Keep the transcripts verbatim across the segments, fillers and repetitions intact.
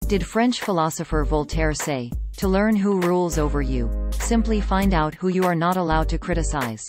Did French philosopher Voltaire say, "To learn who rules over you, simply find out who you are not allowed to criticize"?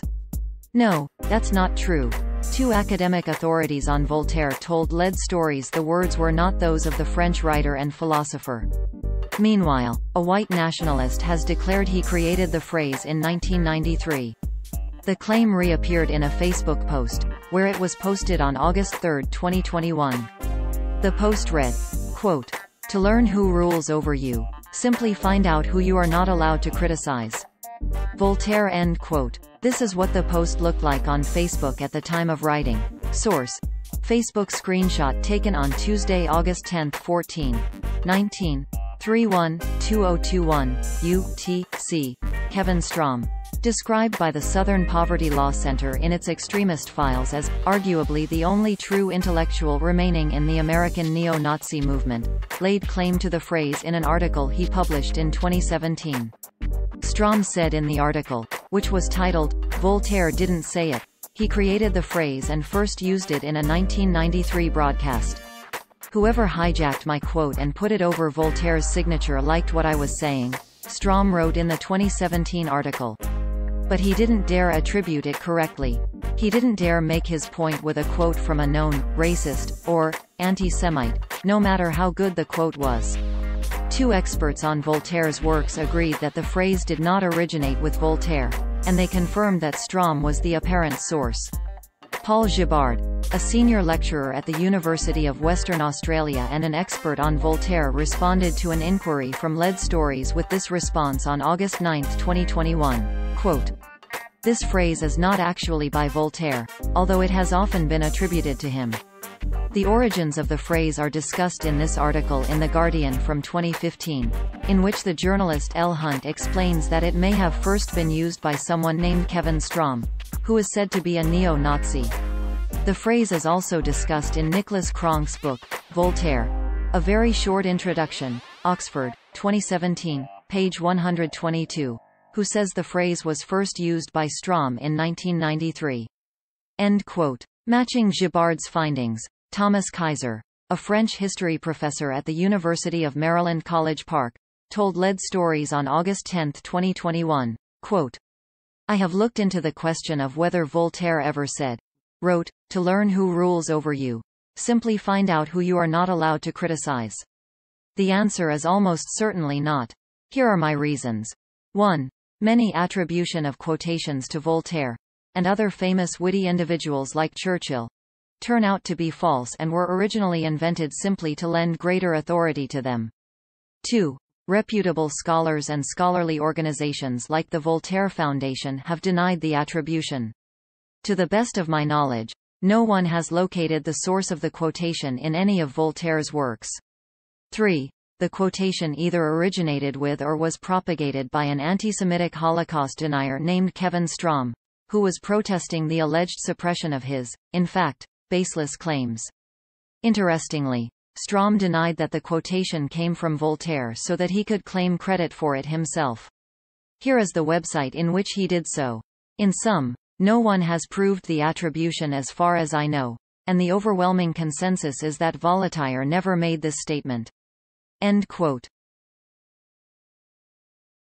No, that's not true. Two academic authorities on Voltaire told Lead Stories the words were not those of the French writer and philosopher. Meanwhile, a white nationalist has declared he created the phrase in nineteen ninety-three. The claim reappeared in a Facebook post, where it was posted on August third, twenty twenty-one. The post read, quote, "To learn who rules over you, simply find out who you are not allowed to criticize." Voltaire, end quote. This is what the post looked like on Facebook at the time of writing. Source: Facebook screenshot taken on Tuesday, August tenth, fourteen nineteen, thirty-one, twenty twenty-one, U T C. Kevin Strom. Described by the Southern Poverty Law Center in its extremist files as, arguably the only true intellectual remaining in the American neo-Nazi movement, laid claim to the phrase in an article he published in twenty seventeen. Strom said in the article, which was titled, "Voltaire Didn't Say It," he created the phrase and first used it in a nineteen ninety-three broadcast. "Whoever hijacked my quote and put it over Voltaire's signature liked what I was saying," Strom wrote in the twenty seventeen article. But he didn't dare attribute it correctly. He didn't dare make his point with a quote from a known racist or anti-Semite, no matter how good the quote was. Two experts on Voltaire's works agreed that the phrase did not originate with Voltaire, and they confirmed that Strom was the apparent source. Paul Gibbard, a senior lecturer at the University of Western Australia and an expert on Voltaire, responded to an inquiry from Lead Stories with this response on August ninth, twenty twenty-one. Quote, "This phrase is not actually by Voltaire, although it has often been attributed to him." The origins of the phrase are discussed in this article in The Guardian from twenty fifteen, in which the journalist Elle Hunt explains that it may have first been used by someone named Kevin Strom, who is said to be a neo-Nazi. The phrase is also discussed in Nicholas Crank's book, Voltaire: A Very Short Introduction, Oxford, twenty seventeen, page one hundred twenty-two, who says the phrase was first used by Strom in nineteen ninety-three. End quote. Matching Gibbard's findings, Thomas Kaiser, a French history professor at the University of Maryland College Park, told Lead Stories on August tenth, twenty twenty-one, quote, "I have looked into the question of whether Voltaire ever said, wrote, 'To learn who rules over you, simply find out who you are not allowed to criticize.' The answer is almost certainly not. Here are my reasons. one. Many attribution of quotations to Voltaire, and other famous witty individuals like Churchill, turn out to be false and were originally invented simply to lend greater authority to them. two. Reputable scholars and scholarly organizations like the Voltaire Foundation have denied the attribution. To the best of my knowledge, no one has located the source of the quotation in any of Voltaire's works. three. The quotation either originated with or was propagated by an anti-Semitic Holocaust denier named Kevin Strom, who was protesting the alleged suppression of his, in fact, baseless claims. Interestingly, Strom denied that the quotation came from Voltaire so that he could claim credit for it himself. Here is the website in which he did so. In sum, no one has proved the attribution as far as I know, and the overwhelming consensus is that Voltaire never made this statement. End quote.